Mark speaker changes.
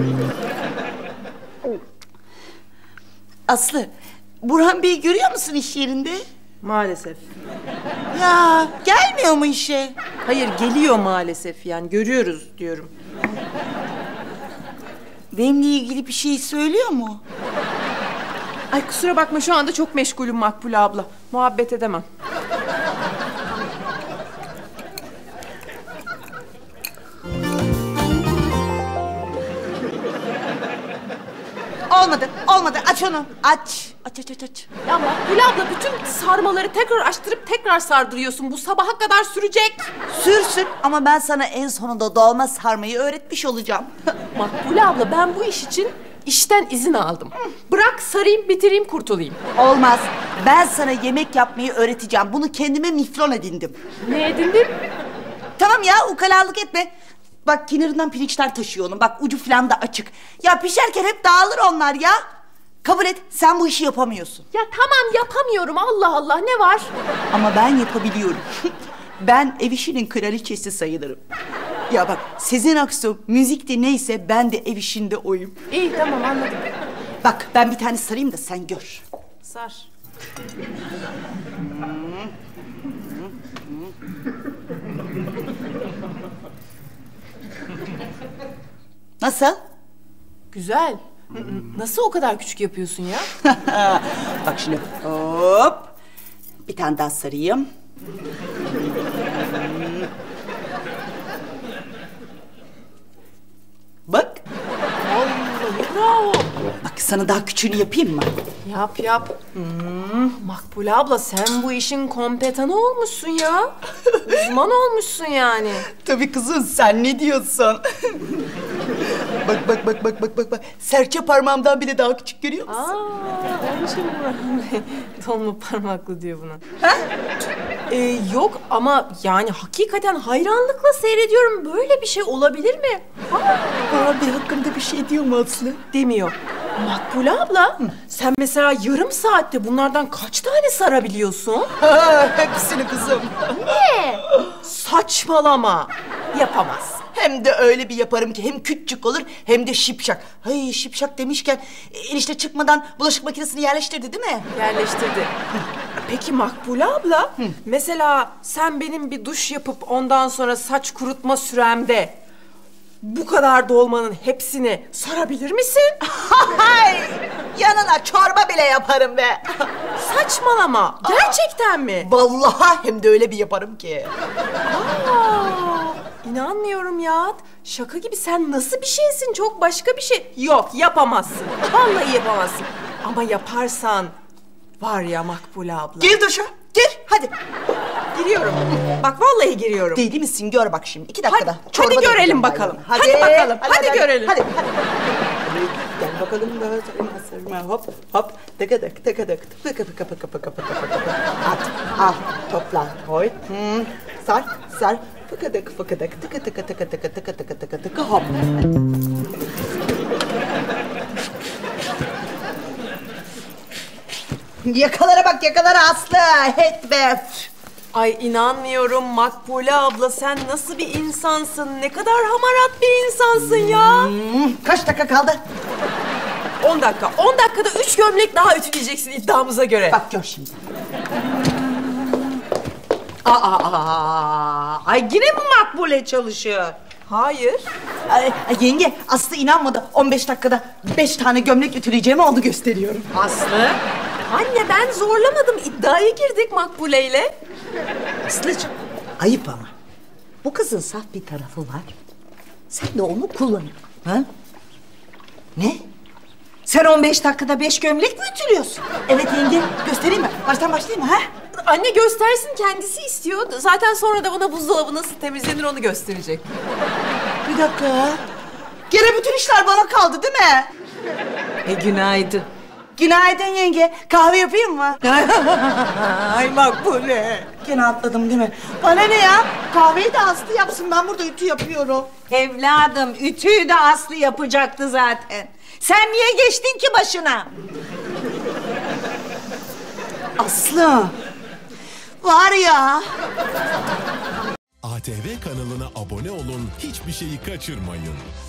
Speaker 1: Aslı, Burhan Bey'i görüyor musun iş yerinde?
Speaker 2: Maalesef.
Speaker 1: Ya gelmiyor mu işe?
Speaker 2: Hayır, geliyor maalesef, yani görüyoruz diyorum.
Speaker 1: Benimle ilgili bir şey söylüyor mu?
Speaker 2: Ay kusura bakma, şu anda çok meşgulüm Makbule abla. Muhabbet edemem.
Speaker 1: Olmadı. Aç onu. Aç. Aç.
Speaker 2: Ya Makbule abla, bütün sarmaları tekrar açtırıp tekrar sardırıyorsun. Bu sabaha kadar sürecek.
Speaker 1: Sürsün ama ben sana en sonunda dolma sarmayı öğretmiş olacağım.
Speaker 2: Makbule abla, ben bu iş için işten izin aldım. Bırak sarayım, bitireyim, kurtulayım.
Speaker 1: Olmaz. Ben sana yemek yapmayı öğreteceğim. Bunu kendime miflon edindim.
Speaker 2: Ne edindin?
Speaker 1: Tamam ya, ukalalık etme. Bak kenarından pirinçler taşıyor onun. Bak ucu falan da açık. Ya pişerken hep dağılır onlar ya. Kabul et, sen bu işi yapamıyorsun.
Speaker 2: Ya tamam, yapamıyorum, Allah Allah, ne var?
Speaker 1: Ama ben yapabiliyorum. Ben ev işinin kraliçesi sayılırım. Ya bak, Sezen Aksu müzikte neyse ben de ev işinde oyum.
Speaker 2: İyi, tamam, anladım.
Speaker 1: Bak ben bir tane sarayım da sen gör.
Speaker 2: Sar.
Speaker 1: Nasıl?
Speaker 2: Güzel. Nasıl o kadar küçük yapıyorsun ya?
Speaker 1: Bak şimdi hop. Bir tane daha sarayım. Bak.
Speaker 2: Vallahi bravo.
Speaker 1: Bak sana daha küçüğünü yapayım mı?
Speaker 2: Yap. Makbule abla, sen bu işin kompetanı olmuşsun ya. Uzman olmuşsun yani.
Speaker 1: Tabii kızım, sen ne diyorsun? Bak. Serçe parmağımdan bile daha küçük, görüyor musun?
Speaker 2: Onun için Burhan Bey dolma parmaklı diyor buna. Yok ama yani hakikaten hayranlıkla seyrediyorum. Böyle bir şey olabilir mi?
Speaker 1: Abi hakkında bir şey diyor mu Aslı?
Speaker 2: Demiyor. Makbule abla, sen mesela yarım saatte bunlardan kaç tane sarabiliyorsun?
Speaker 1: Hepsini kızım.
Speaker 2: Ne? Saçmalama. Yapamaz.
Speaker 1: Hem de öyle bir yaparım ki hem küçük olur hem de şipşak. Hay şipşak demişken enişte çıkmadan bulaşık makinesini yerleştirdi değil mi?
Speaker 2: Yerleştirdi. Peki Makbule abla, mesela sen benim bir duş yapıp ondan sonra saç kurutma süremde bu kadar dolmanın hepsini sarabilir misin?
Speaker 1: Hay! Yanına çorba bile yaparım be.
Speaker 2: Saçmalama. Gerçekten mi?
Speaker 1: Vallahi hem de öyle bir yaparım ki.
Speaker 2: İnanmıyorum ya. Şaka gibi, sen nasıl bir şeysin? Çok başka bir şey. Yok, yapamazsın. Vallahi yapamazsın. Ama yaparsan var ya Makbule abla.
Speaker 1: Gir duşa, gir hadi.
Speaker 2: Giriyorum. Bak vallahi giriyorum.
Speaker 1: Deli misin? Gör bak şimdi. 2 dakikada.
Speaker 2: Hadi görelim bakalım. Hadi bakalım. Hadi görelim.
Speaker 1: Hadi. Gel bakalım da sarma hop hop tıkıdık tıkı. At al topla koy. Sar fıkıdık tıkı hop. Yakalara bak, yakalara Aslı. Het be.
Speaker 2: Ay inanmıyorum Makbule abla, sen nasıl bir insansın? Ne kadar hamarat bir insansın ya.
Speaker 1: Kaç dakika kaldı?
Speaker 2: 10 dakika. 10 dakikada 3 gömlek daha ütüleyeceksin iddiamıza göre.
Speaker 1: Bak gör şimdi. Ay yine mi Makbule çalışıyor?
Speaker 2: Hayır.
Speaker 1: Ay, yenge, Aslı inanmadı. 15 dakikada 5 tane gömlek ütüleyeceğimi onu gösteriyorum.
Speaker 2: Aslı? Anne ben zorlamadım. İddiaya girdik Makbule ile.
Speaker 1: Aslıcığım, ayıp ama. Bu kızın saf bir tarafı var. Sen de onu kullanıyorsun. Ha? Ne? Sen 15 dakikada 5 gömlek mi ütülüyorsun? Evet yenge, göstereyim mi? Baştan başlayayım mı ha?
Speaker 2: Anne göstersin, kendisi istiyor. Zaten sonra da bana buzdolabı nasıl temizlenir onu gösterecek.
Speaker 1: Bir dakika. Gene bütün işler bana kaldı değil mi?
Speaker 2: Günaydın.
Speaker 1: Günaydın yenge. Kahve yapayım mı? Ay Makbule. Gene atladım değil mi? Bana ne ya? Kahveyi de Aslı yapsın. Ben burada ütü yapıyorum.
Speaker 3: Evladım, ütüyü de Aslı yapacaktı zaten. Sen niye geçtin ki başına?
Speaker 1: Aslı. Var ya.
Speaker 4: ATV kanalına abone olun, hiçbir şeyi kaçırmayın.